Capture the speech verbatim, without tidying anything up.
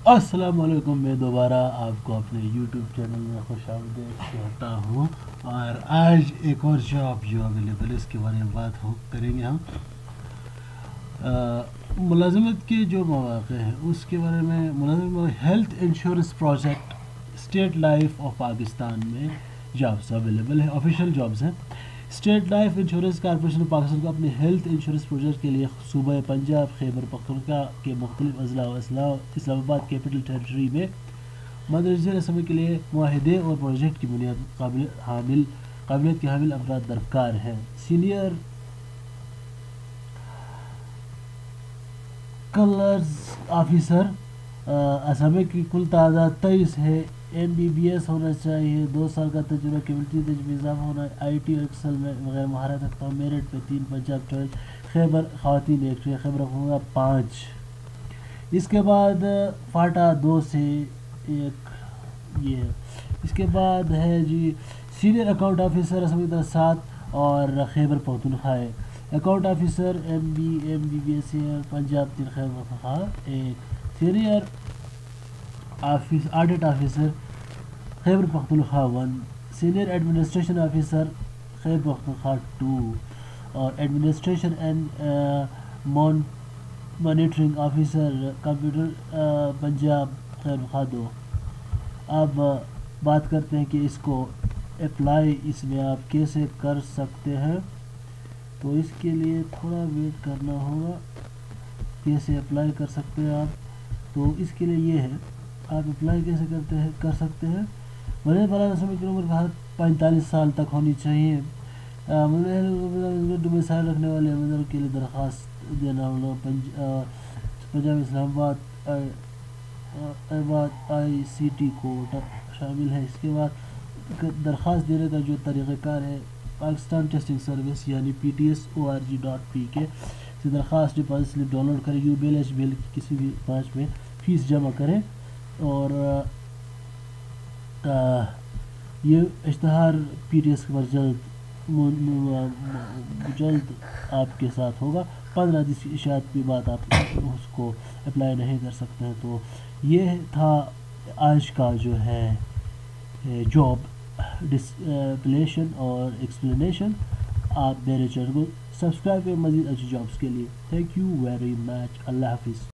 السلام علیکم، میں دوبارہ آپ کو اپنے یوٹیوب چینل میں خوش آمدید کہتا ہوں، اور آج ایک اور جاب جو اویلیبل ہے اس کے بارے میں بات ہو کریں گے ہم۔ ملازمت کے جو مواقع ہیں اس کے بارے میں ملازم health insurance project state life of Pakistan میں جابس اویلیبل ہیں، آفیشیل جابس ہیں۔ State life insurance corporation Pakistan کو اپنے ہیلتھ انشورنس پروجیکٹ کے لیے صوبہ پنجاب خیبر پختونخوا کے مختلف اضلاع و اسلام آباد کیپٹل ٹیریٹری میں مندرجہ رسمی کے لیے معاہدے اور پروجیکٹ کی بنیاد قابل حامل قابلیت کے حامل افراد درکار ہیں۔ سینئر کلرز آفیسر، اسامے کی کل تعداد تیئیس ہے۔ ایم بی بی ایس ہونا چاہیے، دو سال کا تجربہ، کمیونٹی تجویزام ہونا، آئی ٹی اور ایکسل میں وغیرہ مہارت رکھتا ہوں۔ میرٹ پہ تین پنجاب ٹویلو خیبر خواتین ایک خیبر ہوگا پانچ۔ اس کے بعد فاٹا دو سے ایک یہ ہے۔ اس کے بعد ہے جی سینئر اکاؤنٹ آفیسر اسامے کی طرف سات اور خیبر پختونخوا ہے۔ Account officer M B M B B S Punjab تین خیبر پختونخوا ایک۔ Senior office audit officer Khyber Pakhtunkhwa one. Senior administration officer Khyber Pakhtunkhwa two, اور ایڈمنسٹریشن اینڈ مون monitoring officer computer Punjab Khyber Pakhtunkhwa دو۔ اب بات کرتے ہیں کہ اس کو اپلائی اس میں آپ کیسے کر سکتے ہیں، تو اس کے لیے تھوڑا ویٹ کرنا ہوگا۔ کیسے اپلائی کر سکتے ہیں آپ، تو اس کے لیے یہ ہے، آپ اپلائی کیسے کرتے ہیں کر سکتے ہیں۔ مدد فلاح رسمی کی عمر کا حد پینتالیس سال تک ہونی چاہیے۔ ڈومیسائل رکھنے والے مدر کے لیے درخواست دینا ہوگا۔ پنجاب اسلام آباد آباد آئی سی ٹی کوڈ شامل ہے۔ اس کے بعد درخواست دینے کا جو طریقہ کار ہے، پاکستان ٹیسٹنگ سروس یعنی P T S O R G dot P K سے درخواست ڈپازٹ سلپ ڈاؤن لوڈ کریں، یو بیل ایچ بیل کی کسی بھی برانچ میں فیس جمع کریں، اور یہ اشتہار پی ٹی ایس پر جلد جلد آپ کے ساتھ ہوگا۔ پندرہ دن کی اشاعت کی بات آپ اس کو اپلائی نہیں کر سکتے ہیں۔ تو یہ تھا آج کا جو ہے جاب ڈسپلیشن اور ایکسپلینیشن۔ آپ میرے چینل کو سبسکرائب کریں مزید اچھی جابس کے لیے۔ تھینک یو ویری مچ، اللہ حافظ۔